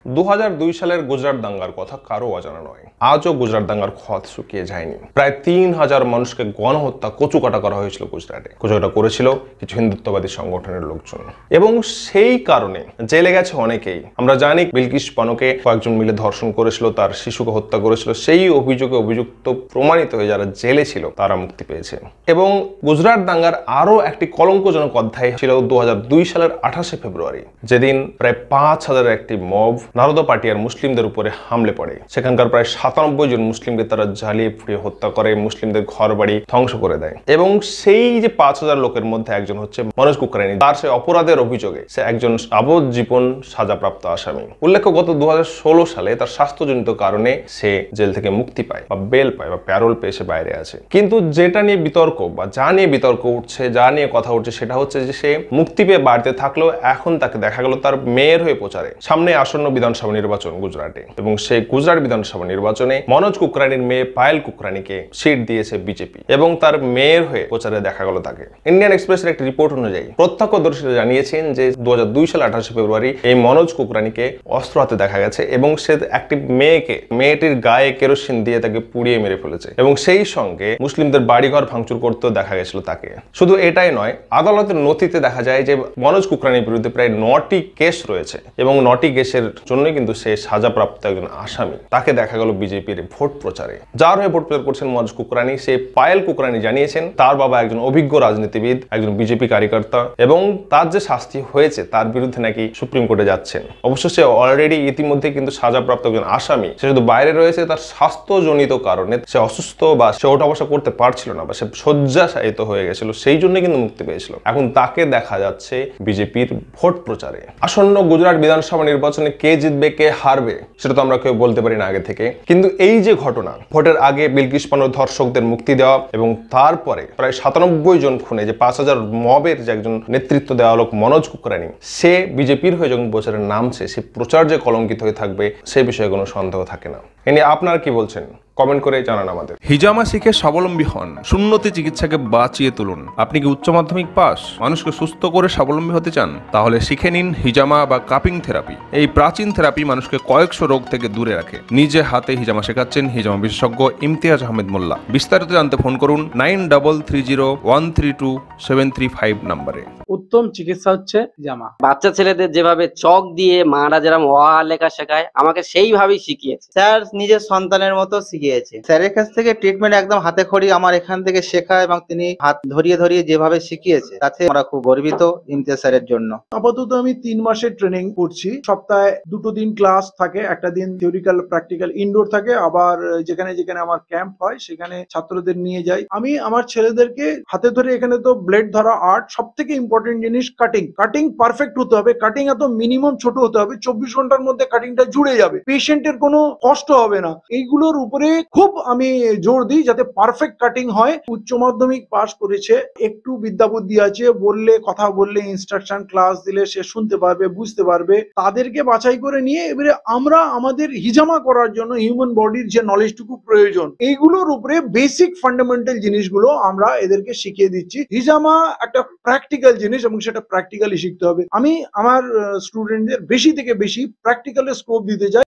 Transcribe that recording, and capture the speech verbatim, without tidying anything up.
দু হাজার দুই সালের গুজরাট দাঙ্গার কথা কারো অজানা নয়। আজও গুজরাট দাঙ্গার ক্ষত শুকিয়ে যায়নি। প্রায় তিন হাজার মানুষকে গণহত্যা কচুকাটা করা হয়েছিল গুজরাটে। কচুকাটা করেছিল কিছু হিন্দুত্ববাদী সংগঠনের লোকজন, এবং সেই কারণে জেলে গেছে অনেকেই। আমরা জানি বিলকিস বানোকে কয়েকজন মিলে ধর্ষণ করেছিল, তার শিশুকে হত্যা করেছিল। সেই অভিযোগে অভিযুক্ত প্রমাণিত হয়ে যারা জেলে ছিল তারা মুক্তি পেয়েছে। এবং গুজরাট দাঙ্গার আরো একটি কলঙ্কজনক অধ্যায় ছিল দু হাজার দুই সালের আঠাশে ফেব্রুয়ারি, যেদিন প্রায় পাঁচ হাজার একটি মব নারদা পাটিয়ার মুসলিমদের উপরে হামলে পড়ে। সেখানকার প্রায় সাতানব্বই জন মুসলিমকে তারা জ্বালিয়ে পুড়িয়ে হত্যা করে, মুসলিমদের ঘর বাড়ি ধ্বংস করে দেয়। এবং সেই যে পাঁচ হাজার লোকের মধ্যে একজন হচ্ছে মনোজ কুকরানি। তার সে অপরাধের অভিযোগে সে একজন যাবজ্জীবন সাজাপ্রাপ্ত আসামি। উল্লেখ্য, গত দু হাজার ষোলো সালে তার স্বাস্থ্যজনিত কারণে সে জেল থেকে মুক্তি পায় বা বেল পায় বা প্যারোল পেয়ে সে বাইরে আছে। কিন্তু যেটা নিয়ে বিতর্ক বা যা নিয়ে বিতর্ক উঠছে, যা নিয়ে কথা উঠছে, সেটা হচ্ছে যে সে মুক্তি পেয়ে বাড়িতে থাকলেও এখন তাকে দেখা গেল তার মেয়ের হয়ে প্রচারে। সামনে আসন্ন বিধানসভা নির্বাচন গুজরাটে, এবং সেই গুজরাট বিধানসভা নির্বাচনে মনোজ কুকরানির মেয়ে পায়েল কুকরানিকে সিট দিয়েছে বিজেপি, এবং তার মেয়ের হয়ে প্রচারে দেখা গেল তাকে। ইন্ডিয়ান এক্সপ্রেসের একটি রিপোর্ট অনুযায়ী প্রত্যক্ষদর্শীরা জানিয়েছেন যে দু হাজার দুই সালে আঠাশে ফেব্রুয়ারি এই মনোজ কুকরানিকে অস্ত্র হাতে দেখা গেছে, এবং সে একটি মেয়েকে মেয়েটির গায়ে কেরোসিন দিয়ে তাকে পুড়িয়ে মেরে ফেলেছে, এবং সেই সঙ্গে মুসলিমদের বাড়িঘর ভাঙচুর করতেও দেখা গেছিল তাকে। শুধু এটাই নয়, আদালতের নথিতে দেখা যায় যে মনোজ কুকরানির বিরুদ্ধে প্রায় নটি কেস রয়েছে, এবং নটি কেসের জন্যই কিন্তু সে সাজাপ্রাপ্ত একজন আসামি। তাকে দেখা গেল বিজেপির ভোট প্রচারে। যার হয়ে ভোট প্রচার করছেন মনোজ কুকরানি, সে পায়েল কুকরানি জানিয়েছেন তার বাবা একজন অভিজ্ঞ রাজনীতিবিদ, একজন বিজেপি কার্যকর্তা, এবং তার যে শাস্তি হয়েছে তার বিরুদ্ধে নাকি সুপ্রিম কোর্টে যাচ্ছেন। অবশ্য সে অলরেডি ইতিমধ্যে কিন্তু সাজাপ্রাপ্ত একজন আসামি। সে শুধু বাইরে রয়েছে তার স্বাস্থ্যজনিত কারণে, সে অসুস্থ বা সে ওঠা বসা করতে পারছিল না বা সে শয্যাশায়িত হয়ে গেছিল, সেই জন্য কিন্তু মুক্তি পেয়েছিল। এখন তাকে দেখা যাচ্ছে বিজেপির ভোট প্রচারে। আসন্ন গুজরাট বিধানসভা নির্বাচনে কে জিতবে কে হারবে সেটা তো আমরা কেউ বলতে পারি না আগে থেকে, কিন্তু এই যে ঘটনা, ভোটের আগে বিলকিস বানোর ধর্ষকদের মুক্তি দেওয়া এবং তারপরে প্রায় সাতানব্বই জন খুনে যে পাঁচ হাজার মবের যে একজন নেতৃত্ব দেওয়া লোক মনোজ কুকরানি, সে বিজেপির হয়ে যখন প্রচারে নামছে, সে প্রচার যে কলঙ্কিত হয়ে থাকবে সে বিষয়ে কোনো সন্দেহ থাকে না। এ নিয়ে আপনারা কি বলছেন কমেন্ট করে জানান আমাদের। হিজামা শিখে স্বাবলম্বী হন, সুন্নতি চিকিৎসাকে বাঁচিয়ে তুলুন। আপনি কি উচ্চ মাধ্যমিক পাস, মানুষকে সুস্থ করে স্বাবলম্বী হতে চান? তাহলে শিখে নিন হিজামা বা কাপিং থেরাপি। এই প্রাচীন থেরাপি মানুষকে কয়েকশো রোগ থেকে দূরে রাখে। নিজে হাতে হিজামা শেখাচ্ছেন হিজামা বিশেষজ্ঞ ইমতিয়াজ আহমেদ মোল্লা। বিস্তারিত জানতে ফোন করুন nine double three zero one three two seven three five নাম্বারে। উত্তম চিকিৎসা হচ্ছে জামা। বাচ্চা ছেলেদের যেভাবে চক দিয়ে মারা যেরকম অ আ লেখা শেখায়, আমাকে সেইভাবেই শিখিয়েছে। স্যার নিজের সন্তানের মতো শিখিয়েছে। স্যারের কাছ থেকে ট্রিটমেন্ট একদম হাতে খড়ি আমার এখান থেকে শেখা, এবং তিনি হাত ধরিয়ে ধরিয়ে যেভাবে শিখিয়েছে তাতে আমরা খুব গর্বিত ইমতিয়াজ স্যারের জন্য। আপাতত আমি তিন মাসের ট্রেনিং করছি। সপ্তাহে দুটো দিন ক্লাস থাকে, একটা দিন থিওরিক্যাল প্র্যাকটিক্যাল ইনডোর থাকে, আবার যেখানে যেখানে আমার ক্যাম্প হয় সেখানে ছাত্রদের নিয়ে যাই। আমি আমার ছেলেদেরকে হাতে ধরে, এখানে তো ব্লেড ধরা আর্ট, সব থেকে ইম্পর্টেন্ট জিনিস কাটিং। কাটিং পারফেক্ট হতে হবে, কাটিং এত মিনিমাম ছোট হতে হবে, চব্বিশ ঘন্টার মধ্যে কাটিংটা জুড়ে যাবে, পেশেন্টের কোনো কষ্ট হবে না। এইগুলোর উপরে খুব আমি জোর দিই যাতে পারফেক্ট কাটিং হয়। উচ্চ মাধ্যমিক পাস করেছে, একটু বিদ্যা বুদ্ধি আছে, বললে কথা বললে ইনস্ট্রাকশন ক্লাস দিলে সে শুনতে পারবে, বুঝতে পারবে। তাদেরকে বাছাই করে নিয়ে এবারে আমরা আমাদের হিজামা করার জন্য হিউম্যান বডির যে নলেজটুকু প্রয়োজন, এইগুলোর উপরে বেসিক ফান্ডামেন্টাল জিনিসগুলো আমরা এদেরকে শিখিয়ে দিচ্ছি। হিজামা একটা প্র্যাকটিক্যাল জিনিস এবং সেটা প্র্যাকটিক্যালি শিখতে হবে। আমি আমার স্টুডেন্টদের বেশি থেকে বেশি প্র্যাকটিক্যালে স্কোপ দিতে চাই।